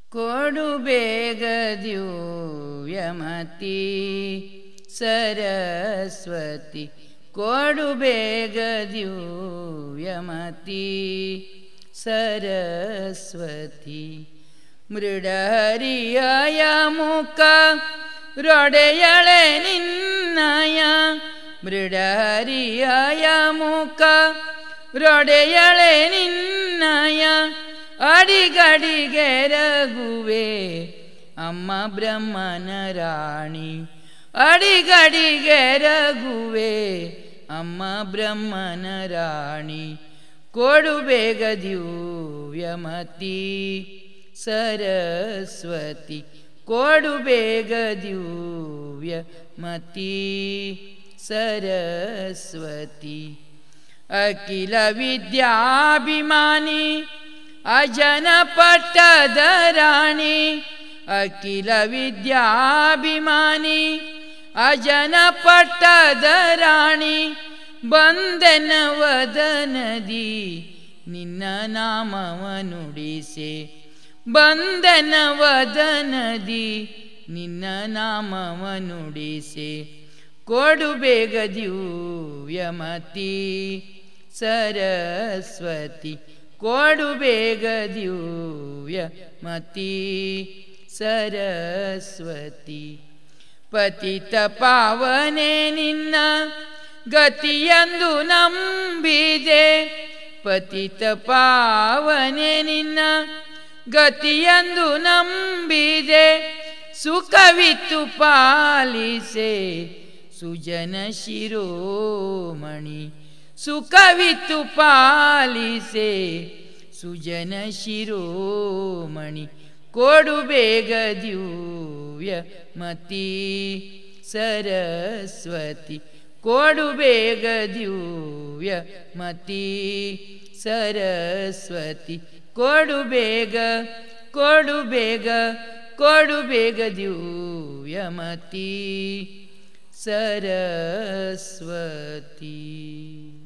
ಕೊಡು ಬೇಗ ದಿವ್ಯಮತಿ ಸರಸ್ವತಿ, ಕೊಡು ಬೇಗ ದಿವ್ಯಮತಿ ಸರಸ್ವತಿ. ಮೃಡಹರಿಯ ಮುಖ ರೊಡೆಯಳೆ ನಿನ್ನಯ, ಮೃಡಹರಿಯ ಮುಖ ರೊಡೆಯಳೆ ನಿನ್ನಯ, ಅಡಿಗಡಿಗೆ ರಘುವೆ ಅಮ್ಮ ಬ್ರಹ್ಮನ ರಾಣಿ, ಅಡಿಗಡಿಗೆ ರಘುವೆ ಅಮ್ಮ ಬ್ರಹ್ಮನ ರಾಣಿ. ಕೊಡು ಬೇಗ ದಿವ್ಯಮತಿ ಸರಸ್ವತಿ, ಕೊಡು ಬೇಗ ದಿವ್ಯಮತಿ ಸರಸ್ವತಿ. ಅಖಿಲ ವಿದ್ಯಾಭಿಮಾನಿ ಅಜನ ಪಟ್ಟದ ರಾಣಿ, ಅಖಿಲ ವಿದ್ಯಾಭಿಮಾನಿ ಅಜನ ಪಟ್ಟದ ರಾಣಿ. ಬಂದೆನ ವದನದಿ ನಿನ್ನ ನಾಮವ ನುಡಿಸೆ, ಬಂದೆನ ವದನದಿ ನಿನ್ನ ನಾಮವ ನುಡಿಸೆ. ಕೊಡು ಬೇಗ ದಿವ್ಯಮತಿ ಸರಸ್ವತಿ, ಕೊಡು ಬೇಗ ದಿವ್ಯಮತಿ ಸರಸ್ವತಿ. ಪತಿತ ಪಾವನೆ ನಿನ್ನ ಗತಿಯಂದು ನಂಬಿದೆ, ಪತಿತ ಪಾವನೆ ನಿನ್ನ ಗತಿಯಂದು ನಂಬಿದೆ. ಸುಖವಿತ್ತು ಪಾಲಿಸೆ ಸುಜನ ಶಿರೋಮಣಿ, ಸುಖವಿತ್ತು ಪಾಲಿಸೆ ಸುಜನ ಶಿರೋಮಣಿ. ಕೊಡು ಬೇಗ ದಿವ್ಯಮತಿ ಸರಸ್ವತಿ, ಕೊಡು ಬೇಗ ದಿವ್ಯಮತಿ ಸರಸ್ವತಿ. ಕೊಡು ಬೇಗ, ಕೊಡು ಬೇಗ, ಕೊಡು ಬೇಗ ದಿವ್ಯಮತಿ ಸರಸ್ವತಿ.